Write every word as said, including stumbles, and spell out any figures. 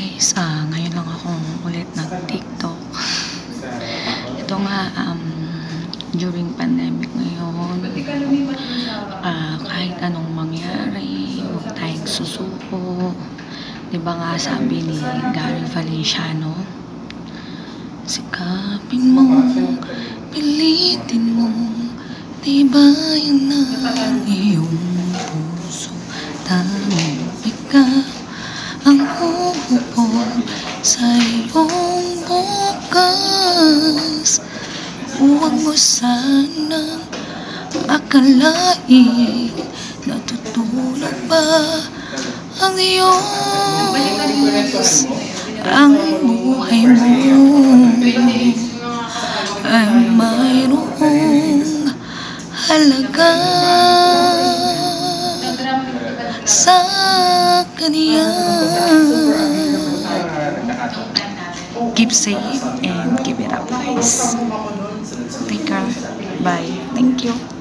guys, ah, ngayon lang akong ulit nag-TikTok. Ito nga, um, during pandemic ngayon, ah, kahit anong mangyari, huwag tayong susuko. Diba nga sabi ni Gary Valenciano, sikapin mo, pilitin mo, diba yun ang iyong puso, tanging ikaw ang huhubog sa iyong bukas. Huwag mo sanang akalain natutulog pa ang Diyos. Ang buhay mo ay mayroong halaga sa Kanya. Keep safe and keep it up, guys. Take care. Bye. Thank you.